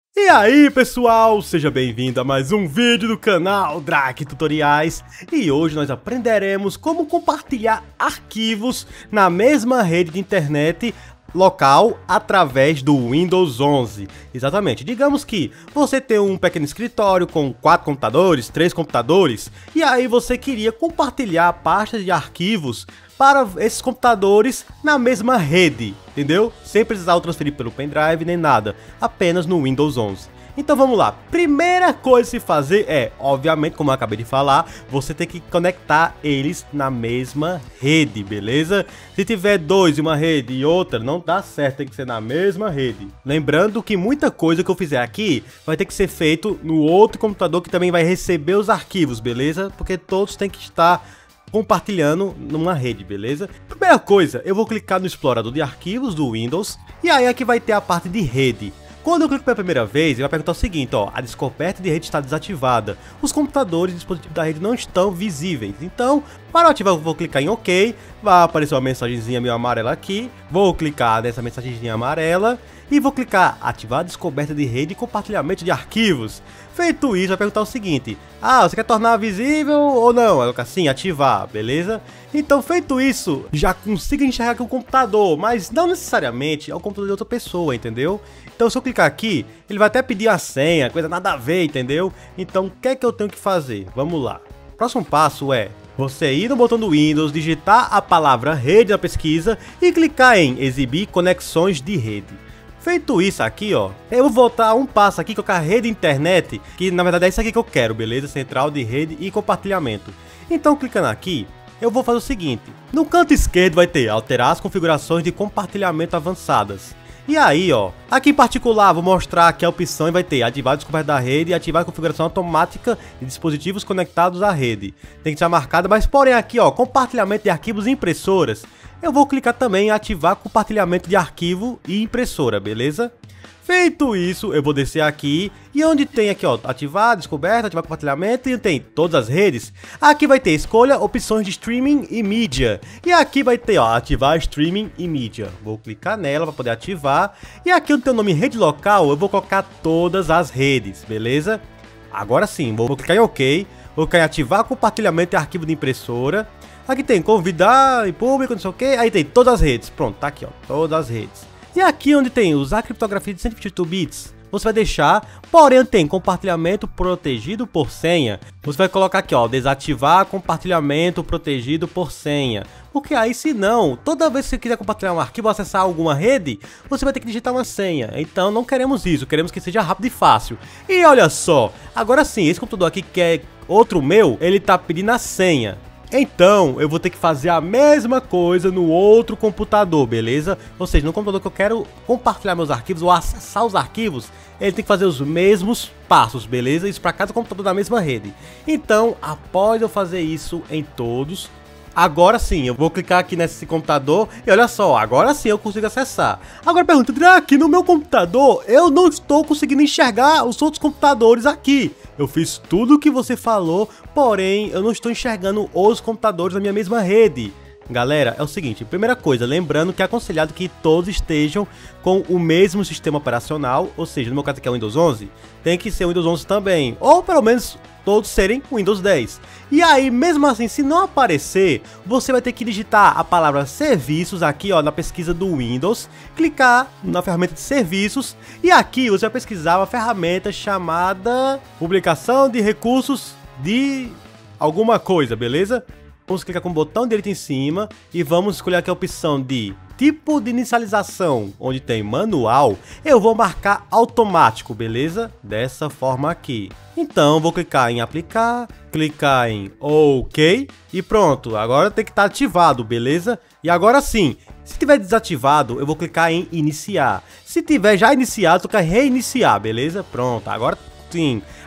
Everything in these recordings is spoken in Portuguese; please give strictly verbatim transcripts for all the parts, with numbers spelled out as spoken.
E aí pessoal, seja bem-vindo a mais um vídeo do canal Drake Tutoriais. E hoje nós aprenderemos como compartilhar arquivos na mesma rede de internet local através do Windows onze. Exatamente, digamos que você tem um pequeno escritório com quatro computadores, três computadores, e aí você queria compartilhar pastas de arquivos para esses computadores na mesma rede, entendeu? Sem precisar transferir pelo pendrive nem nada, apenas no Windows onze. Então vamos lá, primeira coisa a se fazer é, obviamente, como eu acabei de falar, você tem que conectar eles na mesma rede, beleza? Se tiver dois em uma rede e outra, não dá certo, tem que ser na mesma rede. Lembrando que muita coisa que eu fizer aqui vai ter que ser feito no outro computador que também vai receber os arquivos, beleza? Porque todos têm que estar compartilhando numa rede, beleza? Primeira coisa, eu vou clicar no explorador de arquivos do Windows e aí aqui vai ter a parte de rede. Quando eu clico pela primeira vez, ele vai perguntar o seguinte, ó, a descoberta de rede está desativada. Os computadores e dispositivos da rede não estão visíveis. Então, para ativar, eu vou clicar em OK, vai aparecer uma mensagenzinha meio amarela aqui. Vou clicar nessa mensagenzinha amarela e vou clicar ativar a descoberta de rede e compartilhamento de arquivos. Feito isso, vai perguntar o seguinte, ah, você quer tornar visível ou não? Vai colocar sim, ativar, beleza? Então, feito isso, já consigo enxergar aqui o computador, mas não necessariamente é o computador de outra pessoa, entendeu? Então, se eu clicar aqui, ele vai até pedir a senha, coisa nada a ver, entendeu? Então, o que é que eu tenho que fazer? Vamos lá. O próximo passo é você ir no botão do Windows, digitar a palavra rede na pesquisa e clicar em exibir conexões de rede. Feito isso aqui, ó, eu vou voltar um passo aqui, colocar rede internet, que na verdade é isso aqui que eu quero, beleza? Central de rede e compartilhamento. Então, clicando aqui, eu vou fazer o seguinte, no canto esquerdo vai ter alterar as configurações de compartilhamento avançadas. E aí, ó, aqui em particular, vou mostrar aqui a opção e vai ter ativar a descoberta da rede e ativar a configuração automática de dispositivos conectados à rede. Tem que estar marcada, mas porém aqui, ó, compartilhamento de arquivos e impressoras. Eu vou clicar também em ativar compartilhamento de arquivo e impressora, beleza? Feito isso, eu vou descer aqui e onde tem aqui, ó, ativar, descoberta, ativar compartilhamento e tem todas as redes. Aqui vai ter escolha opções de streaming e mídia. E aqui vai ter, ó, ativar streaming e mídia. Vou clicar nela para poder ativar. E aqui onde tem o nome rede local, eu vou colocar todas as redes, beleza? Agora sim, vou clicar em OK, vou clicar em ativar compartilhamento e arquivo de impressora. Aqui tem convidar em público, não sei o que, aí tem todas as redes, pronto, tá aqui, ó, todas as redes. E aqui onde tem usar criptografia de cento e vinte e oito bits, você vai deixar, porém tem compartilhamento protegido por senha, você vai colocar aqui, ó, desativar compartilhamento protegido por senha. Porque aí, se não, toda vez que você quiser compartilhar um arquivo ou acessar alguma rede, você vai ter que digitar uma senha. Então não queremos isso, queremos que seja rápido e fácil. E olha só, agora sim, esse computador aqui que é outro meu, ele tá pedindo a senha. Então, eu vou ter que fazer a mesma coisa no outro computador, beleza? Ou seja, no computador que eu quero compartilhar meus arquivos ou acessar os arquivos, ele tem que fazer os mesmos passos, beleza? Isso para cada computador da mesma rede. Então, após eu fazer isso em todos, agora sim, eu vou clicar aqui nesse computador e olha só, agora sim eu consigo acessar. Agora pergunta, aqui no meu computador eu não estou conseguindo enxergar os outros computadores aqui. Eu fiz tudo o que você falou, porém eu não estou enxergando os computadores da minha mesma rede. Galera, é o seguinte, primeira coisa, lembrando que é aconselhado que todos estejam com o mesmo sistema operacional, ou seja, no meu caso aqui é o Windows onze, tem que ser o Windows onze também, ou pelo menos todos serem Windows dez. E aí, mesmo assim, se não aparecer, você vai ter que digitar a palavra serviços aqui, ó, na pesquisa do Windows, clicar na ferramenta de serviços e aqui você vai pesquisar uma ferramenta chamada publicação de recursos de alguma coisa, beleza? Vamos clicar com o botão direito em cima e vamos escolher aqui a opção de tipo de inicialização, onde tem manual, eu vou marcar automático, beleza? Dessa forma aqui. Então, vou clicar em aplicar, clicar em OK e pronto, agora tem que estar ativado, beleza? E agora sim, se tiver desativado, eu vou clicar em iniciar. Se tiver já iniciado, eu clicar em reiniciar, beleza? Pronto, agora sim.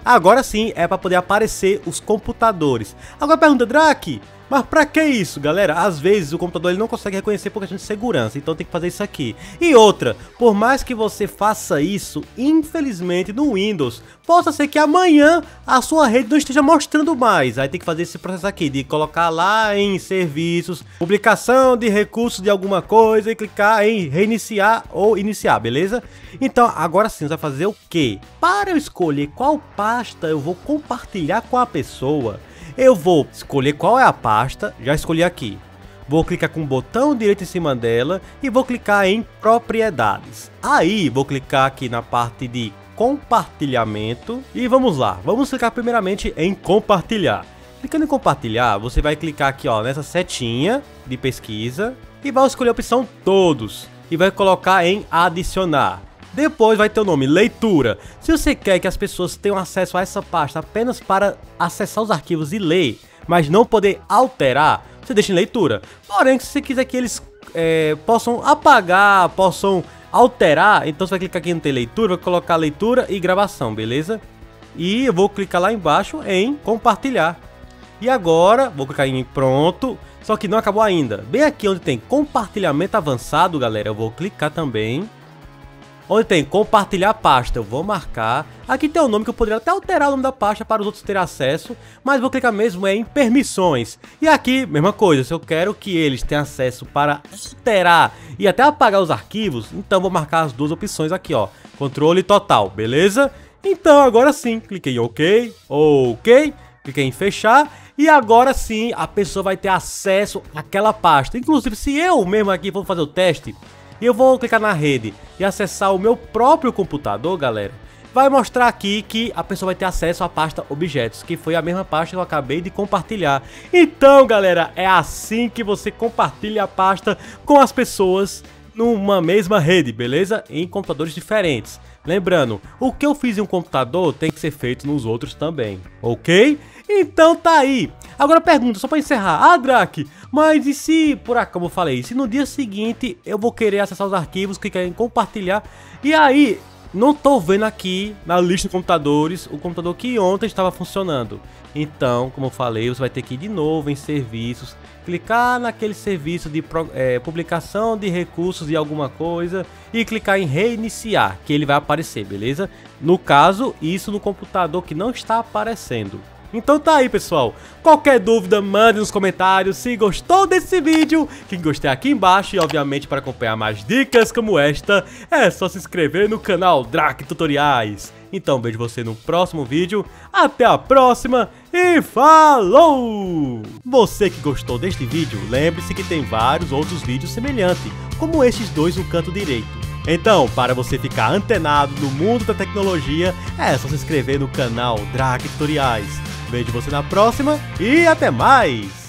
Agora sim é para poder aparecer os computadores. Agora pergunta, Drake, mas pra que isso, galera? Às vezes o computador ele não consegue reconhecer por questão de segurança, então tem que fazer isso aqui. E outra, por mais que você faça isso, infelizmente no Windows, possa ser que amanhã a sua rede não esteja mostrando mais. Aí tem que fazer esse processo aqui, de colocar lá em serviços, publicação de recursos de alguma coisa e clicar em reiniciar ou iniciar, beleza? Então agora sim, você vai fazer o quê? Para eu escolher qual pasta eu vou compartilhar com a pessoa, eu vou escolher qual é a pasta, já escolhi aqui. Vou clicar com o botão direito em cima dela e vou clicar em propriedades. Aí vou clicar aqui na parte de compartilhamento e vamos lá. Vamos clicar primeiramente em compartilhar. Clicando em compartilhar, você vai clicar aqui ó, nessa setinha de pesquisa e vai escolher a opção todos e vai colocar em adicionar. Depois vai ter o nome leitura. Se você quer que as pessoas tenham acesso a essa pasta apenas para acessar os arquivos e ler, mas não poder alterar, você deixa em leitura. Porém, se você quiser que eles é, possam apagar, possam alterar, então você vai clicar aqui no ter leitura, vai colocar leitura e gravação, beleza? E eu vou clicar lá embaixo em compartilhar. E agora vou clicar em pronto, só que não acabou ainda. Bem aqui onde tem compartilhamento avançado, galera, eu vou clicar também. Onde tem compartilhar pasta, eu vou marcar. Aqui tem o nome que eu poderia até alterar o nome da pasta para os outros terem acesso, mas vou clicar mesmo em permissões. E aqui, mesma coisa, se eu quero que eles tenham acesso para alterar e até apagar os arquivos, então vou marcar as duas opções aqui, ó, controle total, beleza? Então agora sim, cliquei em OK, OK, cliquei em fechar. E agora sim, a pessoa vai ter acesso àquela pasta. Inclusive, se eu mesmo aqui vou fazer o teste, e eu vou clicar na rede e acessar o meu próprio computador, galera, vai mostrar aqui que a pessoa vai ter acesso à pasta objetos, que foi a mesma pasta que eu acabei de compartilhar. Então, galera, é assim que você compartilha a pasta com as pessoas numa mesma rede, beleza? Em computadores diferentes. Lembrando, o que eu fiz em um computador tem que ser feito nos outros também, ok? Então tá aí. Agora pergunta, só pra encerrar. Ah, Drake, mas e se, por aqui, como eu falei, se no dia seguinte eu vou querer acessar os arquivos, clicar em compartilhar, e aí não tô vendo aqui na lista de computadores o computador que ontem estava funcionando. Então, como eu falei, você vai ter que ir de novo em serviços, clicar naquele serviço de é, publicação de recursos de alguma coisa e clicar em reiniciar, que ele vai aparecer, beleza? No caso, isso no computador que não está aparecendo. Então tá aí, pessoal. Qualquer dúvida, mande nos comentários. Se gostou desse vídeo, clique em gostei aqui embaixo. E obviamente, para acompanhar mais dicas como esta, é só se inscrever no canal Drake Tutoriais. Então vejo você no próximo vídeo. Até a próxima e falou! Você que gostou deste vídeo, lembre-se que tem vários outros vídeos semelhantes, como estes dois no canto direito. Então, para você ficar antenado no mundo da tecnologia, é só se inscrever no canal Drake Tutoriais. Vejo você na próxima e até mais!